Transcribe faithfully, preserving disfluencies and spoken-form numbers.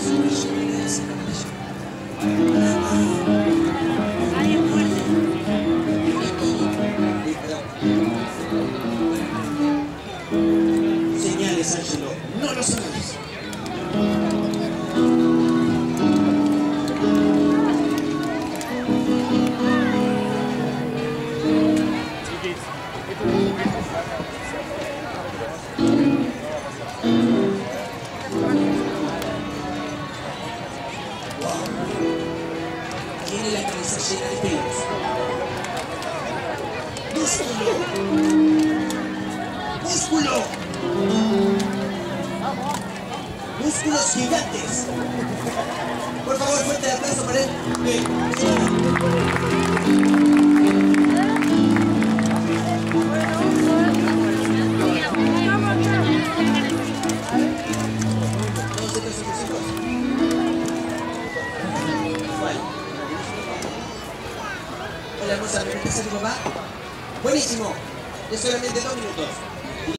Señales, Ángelo, no lo sabes. Tiene la cabeza llena de pelos. ¡Músculo! ¡Músculo! ¡Músculos gigantes! Por favor, fuerte el aplauso para él. Ven. Todos estos son tus hijos. ¿Cuál? Hola, hermosa, ¿me prestas a tu papá? Buenísimo. Es solamente dos minutos.